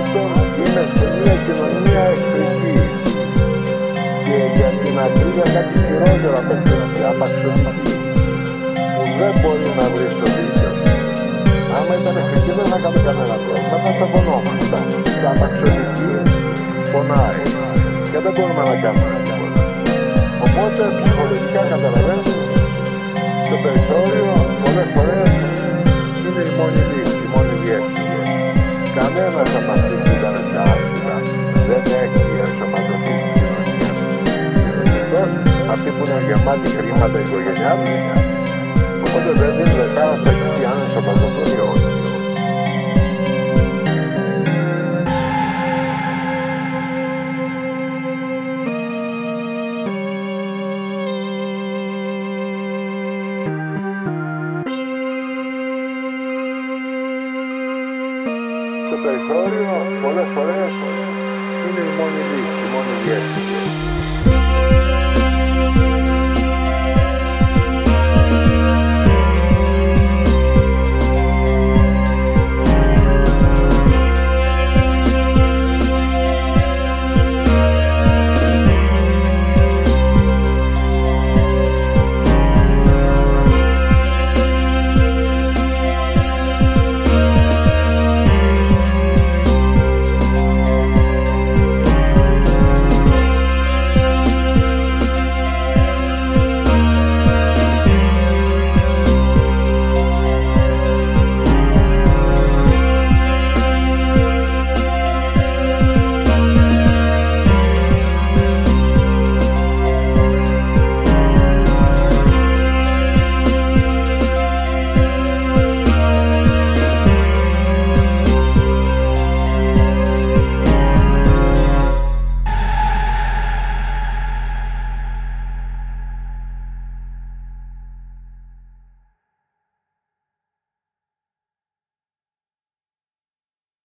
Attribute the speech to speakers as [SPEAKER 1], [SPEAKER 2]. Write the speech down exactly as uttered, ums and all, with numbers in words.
[SPEAKER 1] πάντων γίνεστε μια κοινωνία εχθρική και για την ακρίβεια κάτι χειρότερο απαξιωτική, που δεν μπορεί να βρει το δίκαιο. Άμα ήταν εχθρική δεν θα έκανε κανένα πρόβλημα, θα τσακωνόμασταν. Τα απαξιωτική πονάει και δεν μπορούμε να κάνουμε τίποτα. Οπότε ψυχολογικά καταλαβαίνεις, το περιθώριο πολλές φορές είναι η μόνη λύση, η μόνη διεύθυνση. Κανένας από αυτούς που ήταν σε άσχημα δεν έχει ενσωματωθεί στην κοινωνία. Εκτός αυτοί που είναι γεμάτοι χρήματα η οικογένειά τους, οπότε δεν δίνουν κάρα στα αν ενσωματωθούν ή όχι. Το περιθώριο πολλές φορές είναι η μόνη λύση, η μόνη διεύθυνση.